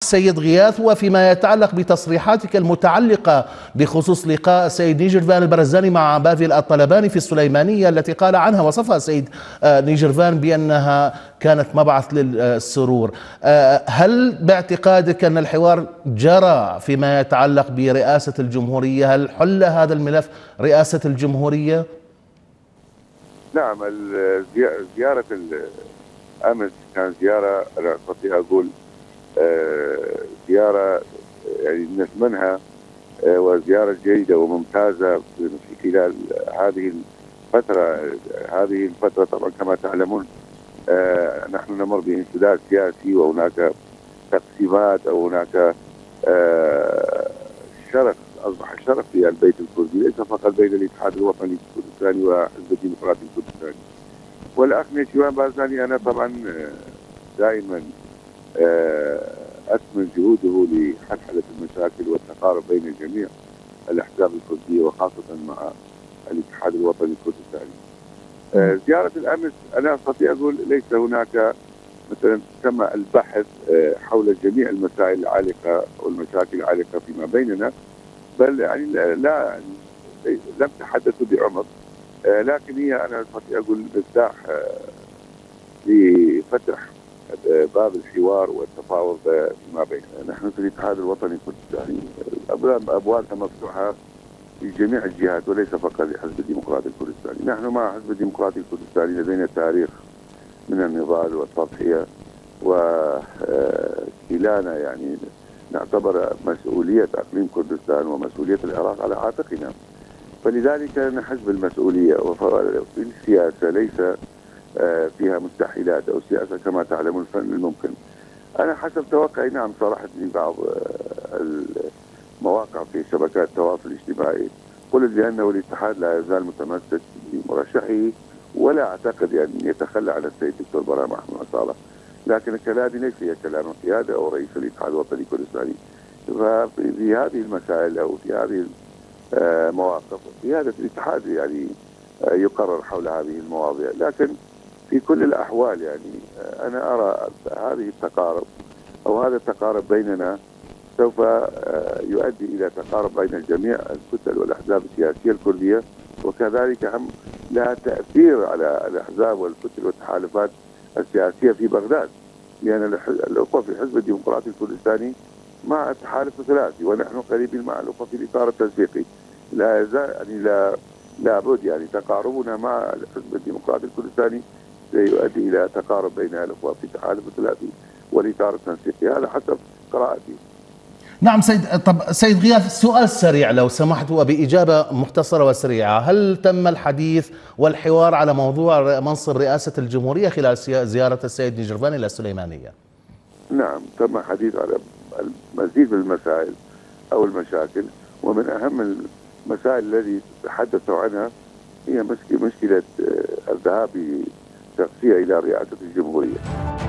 سيد غياث، وفيما يتعلق بتصريحاتك المتعلقة بخصوص لقاء السيد نيجرفان البرزاني مع بافل الطلباني في السليمانية التي قال عنها وصفها السيد نيجرفان بأنها كانت مبعث للسرور، هل باعتقادك أن الحوار جرى فيما يتعلق برئاسة الجمهورية؟ هل حل هذا الملف رئاسة الجمهورية؟ نعم، زيارة أمس كانت زيارة، أنا أستطيع أقول زيارة يعني نثمنها، وزيارة جيدة وممتازة في خلال هذه الفترة. طبعا كما تعلمون نحن نمر بانسداد سياسي، وهناك تقسيمات، أو هناك شرخ، أصبح الشرخ في البيت الكردي، ليس فقط بين الاتحاد الوطني الكردستاني وحزب الديمقراطي الكردستاني. والأخ نيجرفان البرزاني أنا طبعا دائما أثمن جهوده لحلحلة المشاكل والتقارب بين جميع الأحزاب الكردية، وخاصة مع الاتحاد الوطني الكردستاني. زيارة الأمس أنا أستطيع أقول ليس هناك مثلا تم البحث حول جميع المسائل العالقة والمشاكل العالقة فيما بيننا، بل يعني لا لم تحدثوا بعمق، لكن هي أنا أستطيع أقول مفتاح لفتح باب الحوار والتفاوض فيما بيننا. نحن في الاتحاد الوطني الكردستاني أبوابنا مفتوحة في جميع الجهات، وليس فقط لحزب الديمقراطي الكردستاني. نحن مع حزب الديمقراطي الكردستاني لدينا تاريخ من النضال والتضحية، وكلانا يعني نعتبر مسؤولية أقليم كردستان ومسؤولية العراق على عاتقنا، فلذلك نحس المسؤولية. وفي السياسة ليس فيها مستحيلات، أو السياسة كما تعلمون الفن الممكن. أنا حسب توقعي نعم صرحت لي بعض المواقع في شبكات التواصل الاجتماعي، قلت بأنه الاتحاد لا يزال متمسك بمرشحه، ولا أعتقد أن يتخلى عن السيد الدكتور براء محمد صالح، لكن كلامي ليس هي كلام القيادة أو رئيس الاتحاد الوطني الكردستاني. ففي هذه المسائل أو في هذه المواقف قيادة الاتحاد يعني يقرر حول هذه المواضيع، لكن في كل الأحوال يعني أنا أرى هذه التقارب أو هذا التقارب بيننا سوف يؤدي إلى تقارب بين جميع الكتل والأحزاب السياسية الكردية، وكذلك هم لها تأثير على الأحزاب والكتل والتحالفات السياسية في بغداد، لأن الأخوة في الحزب الديمقراطي الكردستاني مع التحالف الثلاثي، ونحن قريبين مع الأخوة في الإطار التنسيقي. لا يزال يعني لابد يعني تقاربنا مع الحزب الديمقراطي الكردستاني سيؤدي إلى تقارب بين الأخوة في التحالف الثلاثي والإطار التنسيقي، هذا حسب قراءتي. نعم سيد غياث، سؤال سريع لو سمحت وبإجابة مختصرة وسريعة، هل تم الحديث والحوار على موضوع منصب رئاسة الجمهورية خلال زيارة السيد نيجرفان إلى السليمانية؟ نعم تم الحديث على المزيد من المسائل أو المشاكل، ومن أهم المسائل التي تحدثوا عنها هي مشكلة الذهاب بشخصية إلى رئاسة الجمهورية.